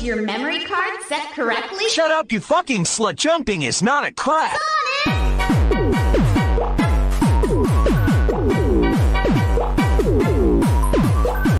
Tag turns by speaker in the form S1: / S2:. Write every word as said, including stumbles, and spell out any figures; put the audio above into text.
S1: Is your memory card set correctly?
S2: Shut up, you fucking slut. Jumping is not a class.